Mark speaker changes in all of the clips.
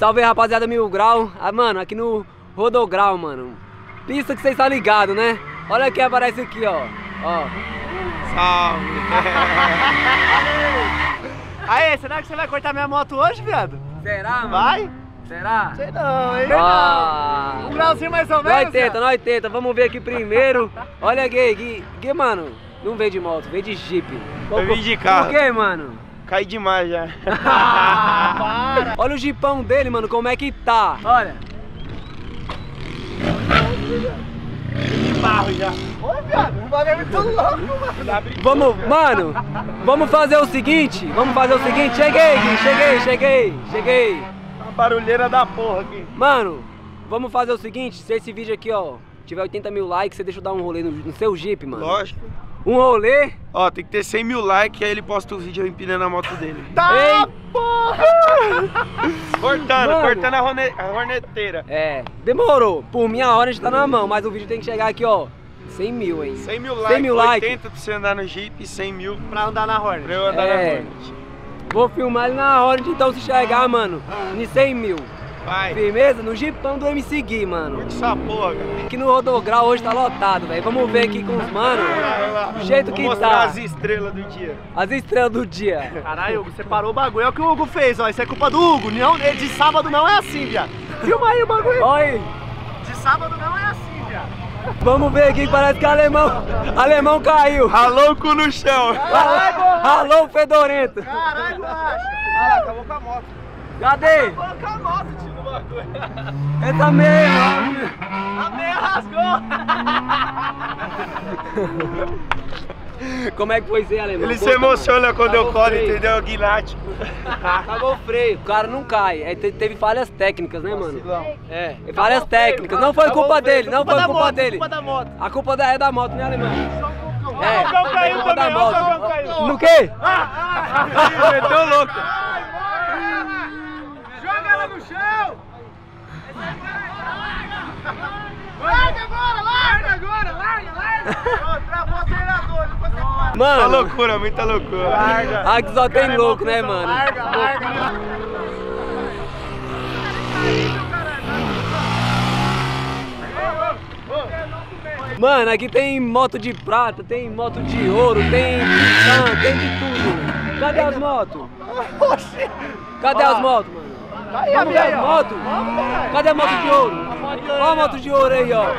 Speaker 1: Salve aí, rapaziada, Mil Grau. Mano, aqui no Rodograu, mano. Pista que vocês estão ligados, né? Olha quem aparece aqui, ó.
Speaker 2: Salve.
Speaker 3: Aí, será que você vai cortar minha moto hoje, viado?
Speaker 1: Será, mano?
Speaker 3: Vai?
Speaker 1: Será?
Speaker 3: Sei não, hein?
Speaker 1: Ah.
Speaker 3: Um grauzinho mais ou menos.
Speaker 1: Nós tenta. Vamos ver aqui primeiro. Olha, Gui, mano, não veio de moto, veio de Jeep.
Speaker 2: Eu vim de carro.
Speaker 1: Por quê, mano?
Speaker 2: Caí demais já.
Speaker 3: Para.
Speaker 1: Olha o jipão dele, mano, como é que tá. Olha.
Speaker 2: De barro já.
Speaker 3: Ô, viado, o bagulho é muito louco, mano.
Speaker 1: Vamos fazer o seguinte. Cheguei, Gui, cheguei.
Speaker 2: Uma barulheira da porra aqui.
Speaker 1: Mano, vamos fazer o seguinte. Se esse vídeo aqui, ó, tiver 80 mil likes, você deixa eu dar um rolê no seu Jeep, mano.
Speaker 2: Lógico.
Speaker 1: Um rolê.
Speaker 2: Ó, tem que ter 100 mil likes, aí ele posta o vídeo eu empinando a moto dele.
Speaker 3: Tá, porra!
Speaker 2: Cortando a horneteira.
Speaker 1: É, demorou. Por mim a hora tá na mão, mas o vídeo tem que chegar aqui, ó. 100 mil, hein?
Speaker 2: 100 mil
Speaker 1: 100 mil likes.
Speaker 2: 80 pra você andar no Jeep e 100 mil
Speaker 3: Pra andar na Hornet.
Speaker 2: pra eu andar na Hornet.
Speaker 1: Vou filmar ele na hora, então se chegar, mano, em 100 mil.
Speaker 2: Vai.
Speaker 1: Firmeza? No Jeepão do MC Gui, mano.
Speaker 2: Curte essa porra, cara.
Speaker 1: Aqui no Rodograu hoje tá lotado, velho. Vamos ver aqui com os manos o jeito que
Speaker 2: Vou mostrar
Speaker 1: tá.
Speaker 2: as estrelas do dia.
Speaker 1: As estrelas do dia.
Speaker 3: Caralho, Hugo, você parou o bagulho. É o que o Hugo fez, ó. Isso é culpa do Hugo. Não, de sábado não é assim, viado. Filma aí o bagulho.
Speaker 1: Olha aí.
Speaker 3: De sábado não é assim, viado.
Speaker 1: Vamos ver aqui, parece que alemão caiu.
Speaker 2: Ralou o cu no chão.
Speaker 1: Ralou o fedorento.
Speaker 3: Caralho, macho.
Speaker 2: Ah, acabou com a moto.
Speaker 1: Cadê?
Speaker 3: Coloca a moto, tio, no bagulho.
Speaker 1: Essa meia.
Speaker 3: A meia rasgou.
Speaker 1: Como é que foi ser, alemão?
Speaker 2: Ele se emociona quando eu colo,
Speaker 1: freio.
Speaker 2: entendeu? Guinate.
Speaker 1: Acabou o freio, o cara não cai. É, teve falhas técnicas, né, mano? É, falhas técnicas. Não foi culpa dele, não foi culpa dele.
Speaker 3: Culpa da moto.
Speaker 1: A culpa é da moto, né, alemão? É,
Speaker 3: O cão caiu
Speaker 1: culpa da
Speaker 3: também,
Speaker 1: moto.
Speaker 3: o cão caiu.
Speaker 1: No quê?
Speaker 2: Meteu louco.
Speaker 3: Joga ela no chão. Larga agora. Travou o acelerador, depois você para.
Speaker 2: Muita
Speaker 1: Mano,
Speaker 2: loucura, muita loucura.
Speaker 1: aqui só tem louco, né, mano?
Speaker 3: Larga.
Speaker 1: Mano, aqui tem moto de prata, tem moto de ouro, tem titã, tem de tudo. Cadê as motos? Cadê as motos, mano? Vamos ver as motos? Cadê a moto de ouro? Olha a moto de ouro aí, ó.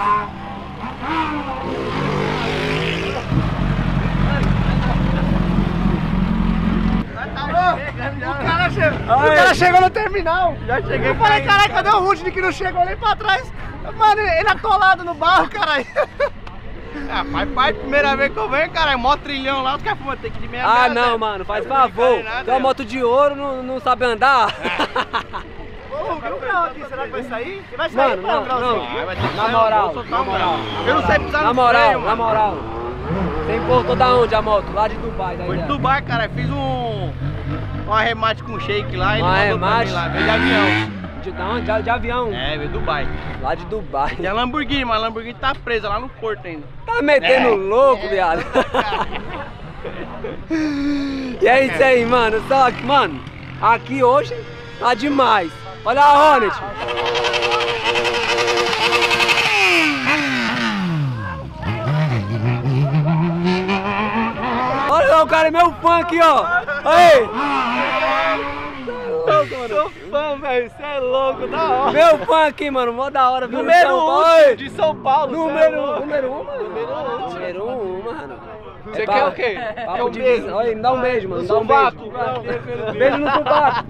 Speaker 3: O cara chegou no terminal. Já cheguei. Eu falei, caralho, cadê o Rudy que não chegou? Eu olhei pra trás. Mano, ele atolado no barro, caralho.
Speaker 2: Ah, faz parte, primeira vez que eu venho, cara, mó trilhão lá, os caras fumam, tem que ir de meia.
Speaker 1: Ah, não, mano, faz favor. Tem uma moto de ouro, não sabe andar.
Speaker 3: Ô, Hugo, e o grau aqui, será que vai sair? Vai sair,
Speaker 1: Mano, não. Na moral.
Speaker 2: Eu não sei pisar
Speaker 1: Na
Speaker 2: no
Speaker 1: moral,
Speaker 2: freio,
Speaker 1: na
Speaker 2: mano.
Speaker 1: moral. Você importou da onde a moto? Lá de Dubai, daí.
Speaker 2: Foi de Dubai, cara, fiz um arremate com o shake lá, ele
Speaker 1: Um
Speaker 2: mandou pra
Speaker 1: arremate?
Speaker 2: mim lá, veio de avião.
Speaker 1: De onde? De avião.
Speaker 2: É, veio de Dubai.
Speaker 1: Lá de Dubai.
Speaker 2: Tem a Lamborghini, mas a Lamborghini tá presa lá no porto ainda.
Speaker 1: Tá metendo louco, viado. E é isso aí, mano. Só que, mano, aqui hoje tá demais. Olha a Hornet. Olha lá, o cara é meu fã aqui, ó. Aí.
Speaker 3: Sou fã, velho. Você é louco, da hora.
Speaker 1: Meu fã aqui, mano. Mó da hora. viu?
Speaker 3: Número
Speaker 1: São Paulo.
Speaker 3: 1
Speaker 1: Oi.
Speaker 3: de São Paulo.
Speaker 1: Número
Speaker 3: cê é
Speaker 1: 1,
Speaker 3: louco.
Speaker 1: número 1, mano.
Speaker 3: Número 1.
Speaker 1: Mano.
Speaker 3: Você quer o quê?
Speaker 1: Papo
Speaker 3: Quer um
Speaker 1: de
Speaker 3: beijo?
Speaker 1: visão. Olha, me dá um beijo, mano. Me dá um
Speaker 3: Sovaco.
Speaker 1: beijo. Beijo no sovaco.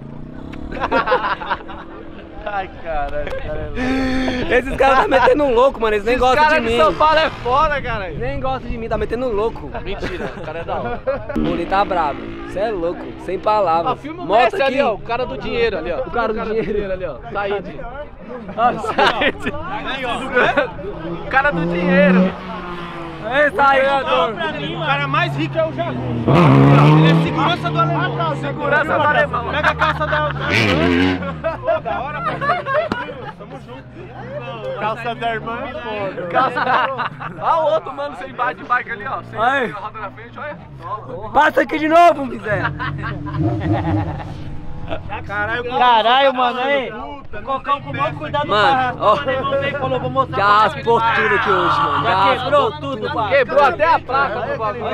Speaker 3: Ai, caralho.
Speaker 1: Esses caras tá metendo um louco, mano. Eles nem gostam de
Speaker 3: Cara de
Speaker 1: mim.
Speaker 3: São Paulo é foda, cara.
Speaker 1: Nem gostam de mim, tá metendo louco.
Speaker 3: Mentira, o cara é da hora.
Speaker 1: O Bolinho tá bravo. Você é louco, sem palavras.
Speaker 3: Ó, filma o
Speaker 1: Moto
Speaker 3: Messi
Speaker 1: aqui.
Speaker 3: ali, ó. O cara do dinheiro ali, ó.
Speaker 1: O cara do dinheiro
Speaker 3: ali, ó. Saíde.
Speaker 1: Saíde.
Speaker 3: O cara do dinheiro.
Speaker 1: Ei, Saíde.
Speaker 2: O cara mais rico é o Jagu. Ele é segurança do alemão.
Speaker 3: Segurança do alemão.
Speaker 2: Pega a calça da Pô, da hora, parceiro. Tamo junto.
Speaker 3: Calça da irmã é foda. Calça da... Olha o outro, mano, sem bike de bike ali, ó. Sem
Speaker 1: Aí.
Speaker 3: roda na frente, olha.
Speaker 1: Passa aqui de novo, miséria.
Speaker 4: Caralho, mano, aí. Cocão com o maior cuidado,
Speaker 1: mano, ó.
Speaker 4: Falou, vou mostrar.
Speaker 1: Já raspou tudo aqui hoje, mano.
Speaker 4: Já quebrou tudo, pai.
Speaker 1: Quebrou até a placa do bagulho.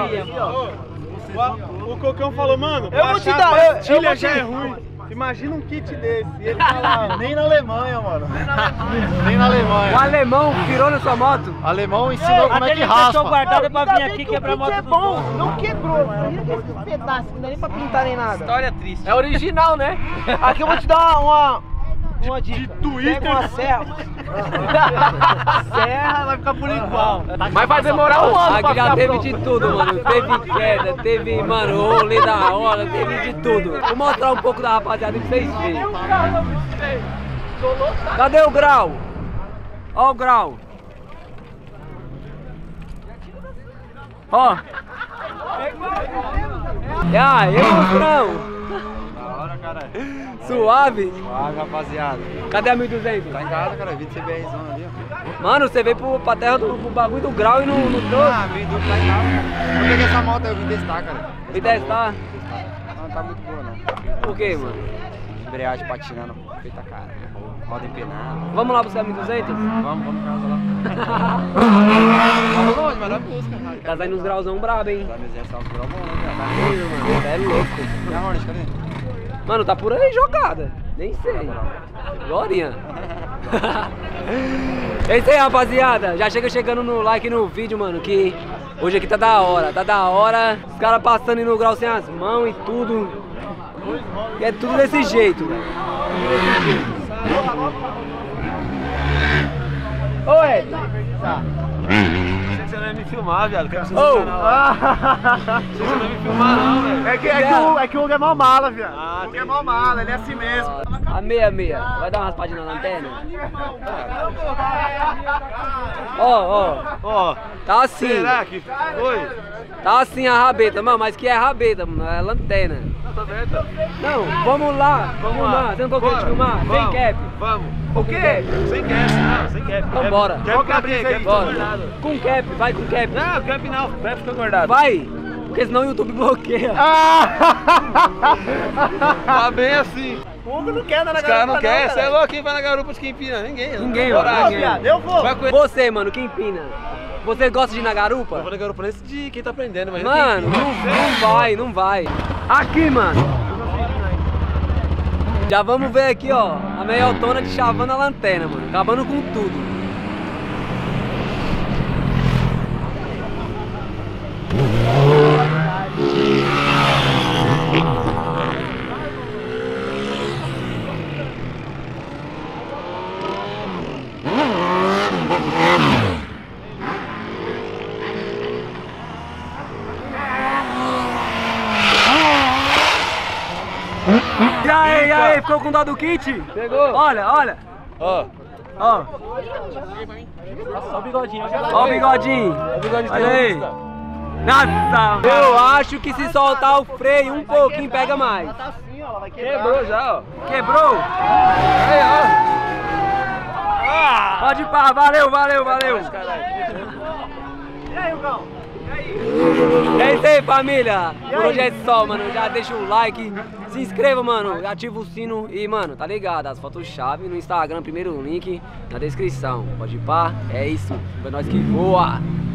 Speaker 2: O Cocão falou, mano,
Speaker 3: Eu vou te dar,
Speaker 2: pastilha já é ruim. Imagina um kit desse. E ele fala,
Speaker 3: nem na Alemanha, mano. Nem na Alemanha.
Speaker 1: O alemão virou na sua moto?
Speaker 3: O alemão ensinou como é que
Speaker 4: Deixou
Speaker 3: raspa.
Speaker 4: guardado pra vir aqui quebrar a moto.
Speaker 3: É bom, não quebrou, mano. Vira esse pedaço, não dá nem pra pintar nem nada.
Speaker 4: História triste.
Speaker 1: É original, né?
Speaker 3: Aqui eu vou te dar uma dica.
Speaker 2: Twitter.
Speaker 3: Pega uma serra. Serra vai ficar por igual.
Speaker 1: Mas vai demorar um ano. Aqui
Speaker 3: pra
Speaker 1: já
Speaker 3: ficar
Speaker 1: teve
Speaker 3: pronto.
Speaker 1: de tudo, mano. Teve queda, teve, mano, rolê da hora, teve de tudo. Vou mostrar um pouco da rapaziada pra vocês verem. Cadê o grau? Ó o grau. Ó. E aí, monstrão? Suave?
Speaker 3: Suave, rapaziada.
Speaker 1: Cadê a 1200?
Speaker 3: Tá em casa, cara. Vi de CBRzão ali, ó.
Speaker 1: Mano, você veio pra terra do bagulho do grau e não trouxe?
Speaker 3: Ah, vim do tá em casa. Eu peguei essa moto aí, eu vim testar, cara.
Speaker 1: Me testar?
Speaker 3: Não tá muito boa, não.
Speaker 1: Por quê, mano?
Speaker 3: Embreagem patinando, feita cara. Roda empinada.
Speaker 1: Vamos lá buscar 1200?
Speaker 3: Vamos casa lá. Vamos longe, mas dá busca, cara.
Speaker 1: Tá saindo uns grauzão brabo, hein?
Speaker 3: Tá me essa grau bom, né?
Speaker 1: Tá doido, mano. Você é louco.
Speaker 3: E a Hornet, cadê?
Speaker 1: Mano, tá por aí jogada. Nem sei. Glorinha. É isso aí, rapaziada. Já chega chegando no like no vídeo, mano, que hoje aqui tá da hora. Tá da hora. Os caras passando aí no grau sem as mãos e tudo. E é tudo desse jeito, velho. Ô, Ed.
Speaker 2: Achei que você não ia me filmar, viado. Quero você
Speaker 1: Ô.
Speaker 2: no canal. Achei que você não ia me filmar, não, velho.
Speaker 3: É que o Hugo é mal mala, viado.
Speaker 2: Ah,
Speaker 3: O Hugo é mal mala, ele é assim mesmo.
Speaker 1: A meia. Vai dar uma raspadinha na lanterna? Ó.
Speaker 2: Ó,
Speaker 1: Tá assim.
Speaker 2: será que foi?
Speaker 1: Tá assim a rabeta, mano. Mas que é rabeta, mano. É lanterna.
Speaker 2: Tá aberta.
Speaker 1: Não, vamos lá. Você não consegue te filmar? Sem
Speaker 2: Vamos,
Speaker 1: cap.
Speaker 2: Vamos.
Speaker 1: O quê?
Speaker 2: Sem cap, não, sem cap.
Speaker 1: Então bora.
Speaker 2: Cap cadê? Cap
Speaker 1: Bora.
Speaker 2: guardado.
Speaker 1: Com cap, vai com cap.
Speaker 2: Não, cap não. Cap fica guardado.
Speaker 1: Vai. Porque senão o YouTube bloqueia.
Speaker 2: Tá bem assim.
Speaker 3: O Hugo não quer andar na
Speaker 2: Os caras não
Speaker 3: garupa,
Speaker 2: querem. Você é
Speaker 3: cara.
Speaker 2: louco, quem vai na garupa de quem empina? Ninguém.
Speaker 1: Ninguém,
Speaker 2: Não,
Speaker 1: mano.
Speaker 3: Ô,
Speaker 1: Ninguém.
Speaker 3: viado, eu vou.
Speaker 2: Vai com ele.
Speaker 1: Você, mano, que empina. Você gosta de ir na garupa?
Speaker 2: Eu vou na garupa nesse de quem tá aprendendo, mas
Speaker 1: Mano, não vai. Aqui, mano. Já vamos ver aqui, ó, a meiotona de chavando a lanterna, mano. Acabando com tudo. E aí, ficou com dó do kit?
Speaker 2: Pegou.
Speaker 1: Olha.
Speaker 2: Ó.
Speaker 1: Ó.
Speaker 4: Ó o bigodinho,
Speaker 1: Ó o bigodinho. Olha aí. Nossa, eu acho que se soltar o freio um pouquinho pega mais.
Speaker 3: Tá assim, ó, ela vai quebrar.
Speaker 2: Quebrou já, ó.
Speaker 1: Quebrou?
Speaker 2: Aí, ó.
Speaker 1: Pode ir pá, valeu.
Speaker 3: E aí, Hugão?
Speaker 1: É isso aí, família. Por hoje é só, mano. Já deixa o like, se inscreva, mano. Ativa o sino e, mano, tá ligado? As fotos-chave no Instagram, primeiro link na descrição. Pode ir pá, é isso. É nós que voa.